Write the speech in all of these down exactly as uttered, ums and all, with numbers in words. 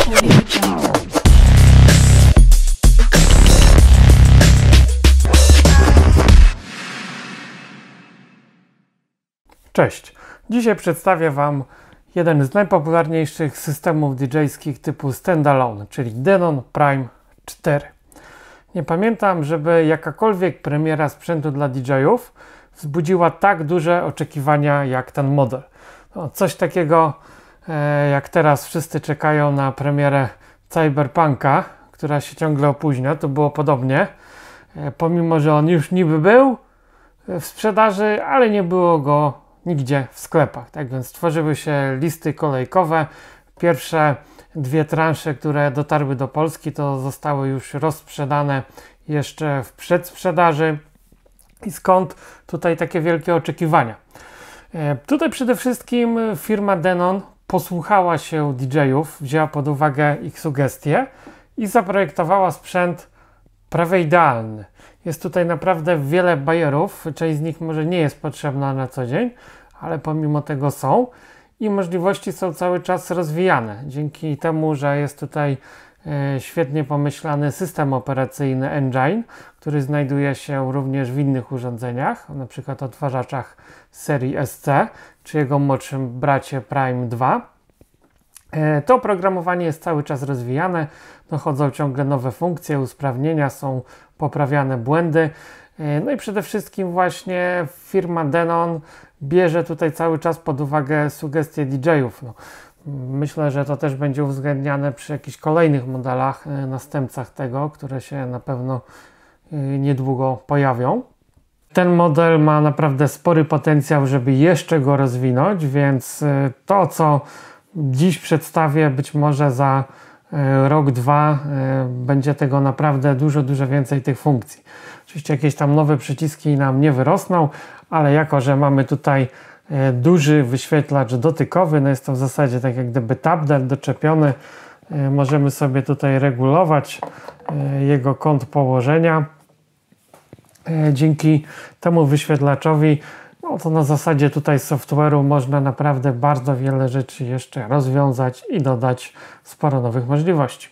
Cześć! Dzisiaj przedstawię Wam jeden z najpopularniejszych systemów didżejskich typu standalone, czyli Denon Prime cztery. Nie pamiętam, żeby jakakolwiek premiera sprzętu dla didżejów wzbudziła tak duże oczekiwania jak ten model. No, coś takiego e, jak teraz wszyscy czekają na premierę Cyberpunka, która się ciągle opóźnia, to było podobnie. E, pomimo, że on już niby był w sprzedaży, ale nie było go nigdzie w sklepach. Tak więc tworzyły się listy kolejkowe. Pierwsze dwie transze, które dotarły do Polski, to zostały już rozsprzedane jeszcze w przedsprzedaży. I skąd tutaj takie wielkie oczekiwania? E, tutaj przede wszystkim firma Denon posłuchała się didżejów, wzięła pod uwagę ich sugestie i zaprojektowała sprzęt prawie idealny. Jest tutaj naprawdę wiele bajerów, część z nich może nie jest potrzebna na co dzień, ale pomimo tego są i możliwości są cały czas rozwijane. Dzięki temu, że jest tutaj e, świetnie pomyślany system operacyjny Engine, który znajduje się również w innych urządzeniach, na przykład odtwarzaczach serii S C, czy jego młodszym bracie Prime dwa. E, to oprogramowanie jest cały czas rozwijane, dochodzą ciągle nowe funkcje, usprawnienia, są poprawiane błędy. No i przede wszystkim właśnie firma Denon bierze tutaj cały czas pod uwagę sugestie didżejów. No, myślę, że to też będzie uwzględniane przy jakichś kolejnych modelach, następcach tego, które się na pewno niedługo pojawią. Ten model ma naprawdę spory potencjał, żeby jeszcze go rozwinąć, więc to, co dziś przedstawię, być może za rok, dwa będzie tego naprawdę dużo, dużo więcej tych funkcji. Oczywiście jakieś tam nowe przyciski nam nie wyrosną, ale jako, że mamy tutaj duży wyświetlacz dotykowy, no jest to w zasadzie tak jak gdyby tablet doczepiony, możemy sobie tutaj regulować jego kąt położenia. Dzięki temu wyświetlaczowi, no to na zasadzie tutaj software'u można naprawdę bardzo wiele rzeczy jeszcze rozwiązać i dodać sporo nowych możliwości.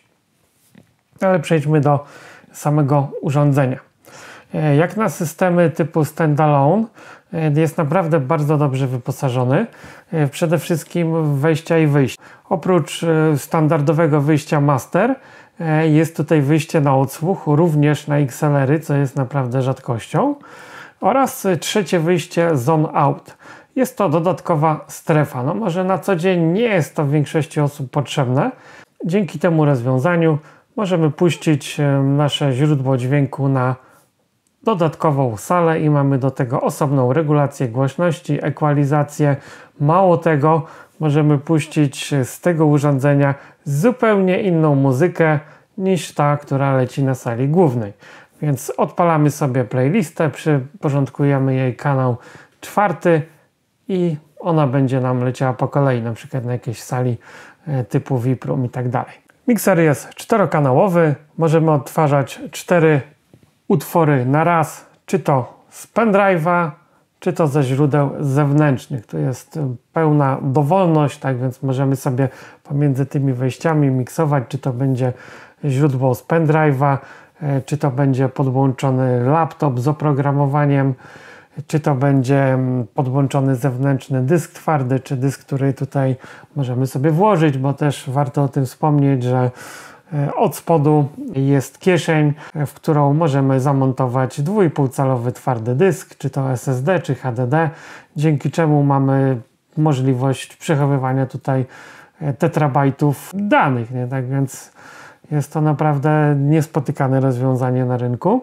Ale przejdźmy do samego urządzenia. Jak na systemy typu standalone jest naprawdę bardzo dobrze wyposażony. Przede wszystkim wejścia i wyjścia. Oprócz standardowego wyjścia master jest tutaj wyjście na odsłuch, również na X L R-y, co jest naprawdę rzadkością. Oraz trzecie wyjście zone out. Jest to dodatkowa strefa. No może na co dzień nie jest to w większości osób potrzebne. Dzięki temu rozwiązaniu możemy puścić nasze źródło dźwięku na dodatkową salę i mamy do tego osobną regulację głośności, ekwalizację. Mało tego, możemy puścić z tego urządzenia zupełnie inną muzykę niż ta, która leci na sali głównej. Więc odpalamy sobie playlistę, przyporządkujemy jej kanał czwarty i ona będzie nam leciała po kolei, na przykład na jakiejś sali typu V I P Room i tak dalej. Mikser jest czterokanałowy, możemy odtwarzać cztery utwory na raz, czy to z pendrive'a, czy to ze źródeł zewnętrznych. Tu jest pełna dowolność, tak więc możemy sobie pomiędzy tymi wejściami miksować, czy to będzie źródło z pendrive'a, czy to będzie podłączony laptop z oprogramowaniem, czy to będzie podłączony zewnętrzny dysk twardy, czy dysk, który tutaj możemy sobie włożyć, bo też warto o tym wspomnieć, że od spodu jest kieszeń, w którą możemy zamontować dwa i pół calowy twardy dysk, czy to S S D, czy H D D, dzięki czemu mamy możliwość przechowywania tutaj tetrabajtów danych, nie? Tak więc jest to naprawdę niespotykane rozwiązanie na rynku.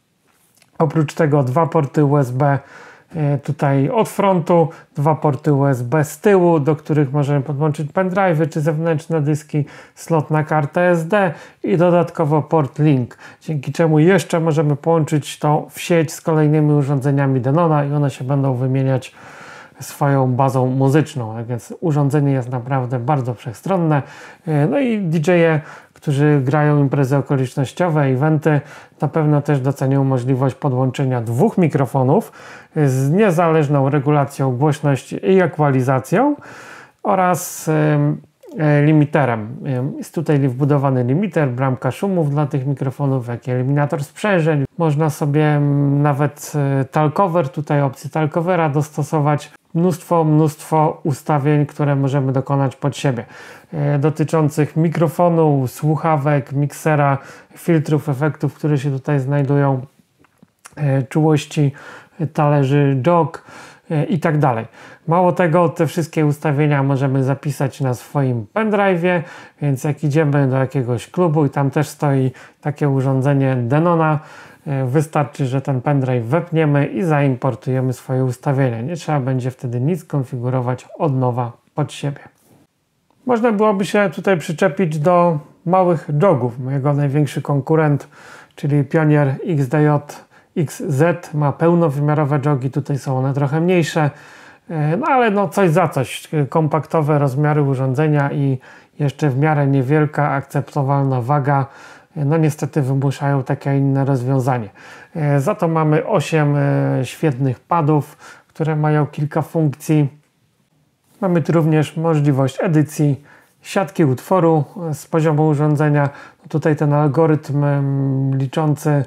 Oprócz tego dwa porty U S B tutaj od frontu, dwa porty U S B z tyłu, do których możemy podłączyć pendrive'y czy zewnętrzne dyski, slot na kartę S D i dodatkowo port link, dzięki czemu jeszcze możemy połączyć to w sieć z kolejnymi urządzeniami Denona i one się będą wymieniać swoją bazą muzyczną, tak więc urządzenie jest naprawdę bardzo wszechstronne. No i didżeje, którzy grają imprezy okolicznościowe, eventy, na pewno też docenią możliwość podłączenia dwóch mikrofonów z niezależną regulacją głośności i ekwalizacją oraz limiterem. Jest tutaj wbudowany limiter, bramka szumów dla tych mikrofonów, jak i eliminator sprzężeń. Można sobie nawet talkover, tutaj opcję talkovera dostosować. Mnóstwo, mnóstwo ustawień, które możemy dokonać pod siebie. Dotyczących mikrofonu, słuchawek, miksera, filtrów, efektów, które się tutaj znajdują, czułości talerzy, jog i tak dalej. Mało tego, te wszystkie ustawienia możemy zapisać na swoim pendrive'ie, więc jak idziemy do jakiegoś klubu i tam też stoi takie urządzenie Denona, wystarczy, że ten pendrive wepniemy i zaimportujemy swoje ustawienia. Nie trzeba będzie wtedy nic konfigurować od nowa pod siebie. Można byłoby się tutaj przyczepić do małych jogów. Mojego największy konkurent, czyli Pionier X D J X Z, ma pełnowymiarowe jogi. Tutaj są one trochę mniejsze, no ale no coś za coś. Kompaktowe rozmiary urządzenia i jeszcze w miarę niewielka, akceptowalna waga. No niestety wymuszają takie inne rozwiązanie. Za to mamy osiem świetnych padów, które mają kilka funkcji. Mamy tu również możliwość edycji siatki utworu z poziomu urządzenia. Tutaj ten algorytm liczący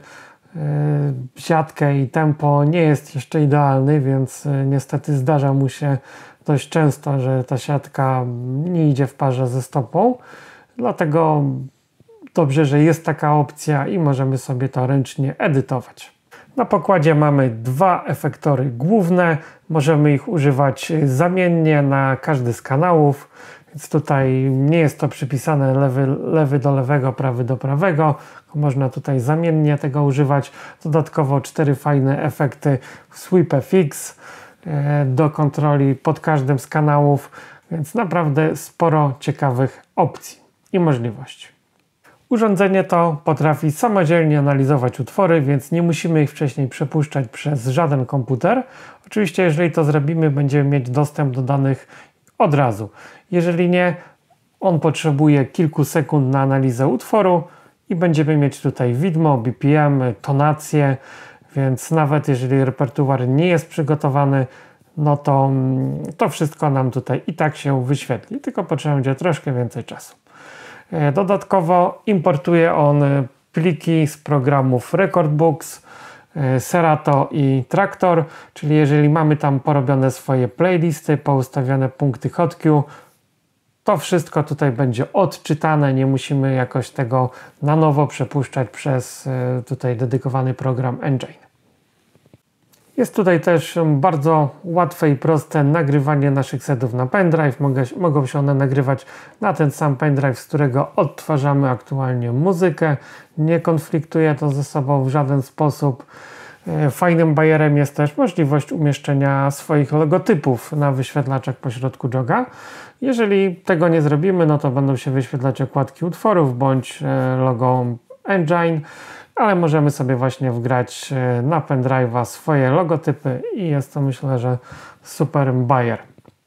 siatkę i tempo nie jest jeszcze idealny, więc niestety zdarza mu się dość często, że ta siatka nie idzie w parze ze stopą. Dlatego dobrze, że jest taka opcja i możemy sobie to ręcznie edytować. Na pokładzie mamy dwa efektory główne. Możemy ich używać zamiennie na każdy z kanałów, więc tutaj nie jest to przypisane lewy, lewy do lewego, prawy do prawego. Można tutaj zamiennie tego używać. Dodatkowo cztery fajne efekty Sweep F X do kontroli pod każdym z kanałów, więc naprawdę sporo ciekawych opcji i możliwości. Urządzenie to potrafi samodzielnie analizować utwory, więc nie musimy ich wcześniej przepuszczać przez żaden komputer. Oczywiście, jeżeli to zrobimy, będziemy mieć dostęp do danych od razu. Jeżeli nie, on potrzebuje kilku sekund na analizę utworu i będziemy mieć tutaj widmo, B P M, tonację, więc nawet jeżeli repertuar nie jest przygotowany, no to to wszystko nam tutaj i tak się wyświetli, tylko potrzeba będzie troszkę więcej czasu. Dodatkowo importuje on pliki z programów Recordbooks, Serato i Traktor, czyli jeżeli mamy tam porobione swoje playlisty, poustawione punkty hotkew, to wszystko tutaj będzie odczytane, nie musimy jakoś tego na nowo przepuszczać przez tutaj dedykowany program Engine. Jest tutaj też bardzo łatwe i proste nagrywanie naszych setów na pendrive. Mogą się one nagrywać na ten sam pendrive, z którego odtwarzamy aktualnie muzykę. Nie konfliktuje to ze sobą w żaden sposób. Fajnym bajerem jest też możliwość umieszczenia swoich logotypów na wyświetlaczach pośrodku joga. Jeżeli tego nie zrobimy, no to będą się wyświetlać okładki utworów bądź logo Engine, ale możemy sobie właśnie wgrać na pendrive'a swoje logotypy i jest to, myślę, że super bajer.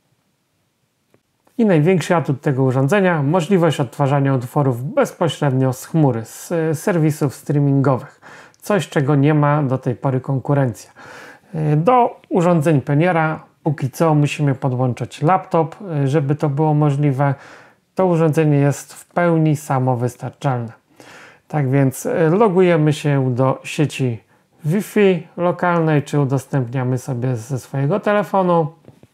I największy atut tego urządzenia, możliwość odtwarzania utworów bezpośrednio z chmury, z serwisów streamingowych. Coś, czego nie ma do tej pory konkurencja. Do urządzeń Pioniera póki co musimy podłączać laptop, żeby to było możliwe. To urządzenie jest w pełni samowystarczalne. Tak więc logujemy się do sieci Wi-Fi lokalnej, czy udostępniamy sobie ze swojego telefonu.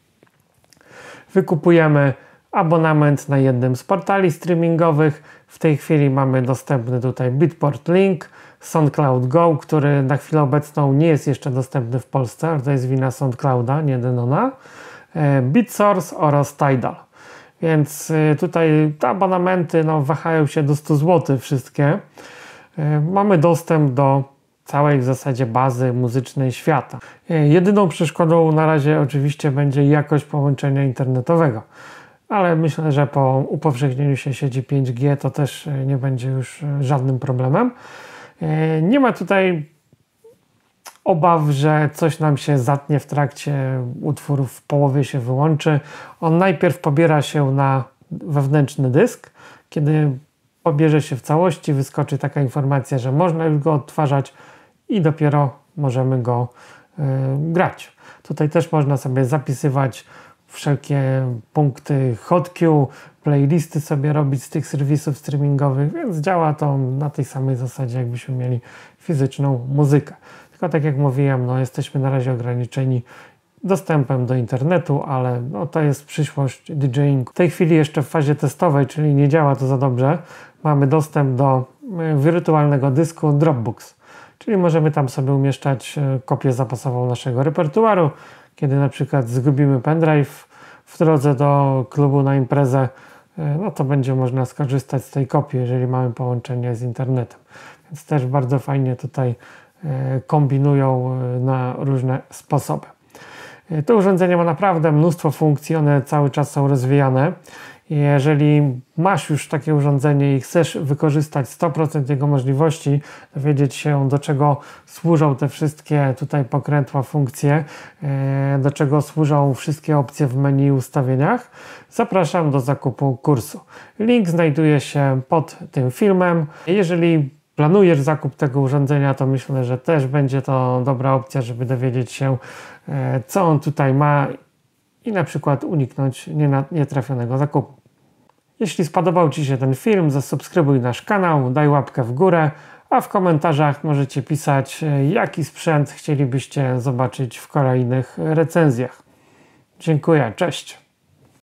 Wykupujemy abonament na jednym z portali streamingowych. W tej chwili mamy dostępny tutaj Beatport Link, SoundCloud Go, który na chwilę obecną nie jest jeszcze dostępny w Polsce, ale to jest wina SoundClouda, nie Denona, BitSource oraz Tidal. Więc tutaj te abonamenty no, wahają się do stu złotych wszystkie. Mamy dostęp do całej w zasadzie bazy muzycznej świata. Jedyną przeszkodą na razie oczywiście będzie jakość połączenia internetowego. Ale myślę, że po upowszechnieniu się sieci pięć G to też nie będzie już żadnym problemem. Nie ma tutaj obaw, że coś nam się zatnie w trakcie, utwór w połowie się wyłączy. On najpierw pobiera się na wewnętrzny dysk. Kiedy pobierze się w całości, wyskoczy taka informacja, że można już go odtwarzać i dopiero możemy go y, grać. Tutaj też można sobie zapisywać wszelkie punkty HotQ, playlisty sobie robić z tych serwisów streamingowych, więc działa to na tej samej zasadzie, jakbyśmy mieli fizyczną muzykę. Tylko tak jak mówiłem, no jesteśmy na razie ograniczeni dostępem do internetu, ale no, to jest przyszłość DJingu. W tej chwili jeszcze w fazie testowej, czyli nie działa to za dobrze, mamy dostęp do wirtualnego dysku Dropbox, czyli możemy tam sobie umieszczać kopię zapasową naszego repertuaru. Kiedy na przykład zgubimy pendrive w drodze do klubu na imprezę, no to będzie można skorzystać z tej kopii, jeżeli mamy połączenie z internetem. Więc też bardzo fajnie tutaj kombinują na różne sposoby. To urządzenie ma naprawdę mnóstwo funkcji, one cały czas są rozwijane. Jeżeli masz już takie urządzenie i chcesz wykorzystać sto procent jego możliwości, dowiedzieć się, do czego służą te wszystkie tutaj pokrętła, funkcje, do czego służą wszystkie opcje w menu i ustawieniach, zapraszam do zakupu kursu. Link znajduje się pod tym filmem. Jeżeli planujesz zakup tego urządzenia, to myślę, że też będzie to dobra opcja, żeby dowiedzieć się, co on tutaj ma i na przykład uniknąć nietrafionego zakupu. Jeśli spodobał Ci się ten film, zasubskrybuj nasz kanał, daj łapkę w górę, a w komentarzach możecie pisać, jaki sprzęt chcielibyście zobaczyć w kolejnych recenzjach. Dziękuję, cześć!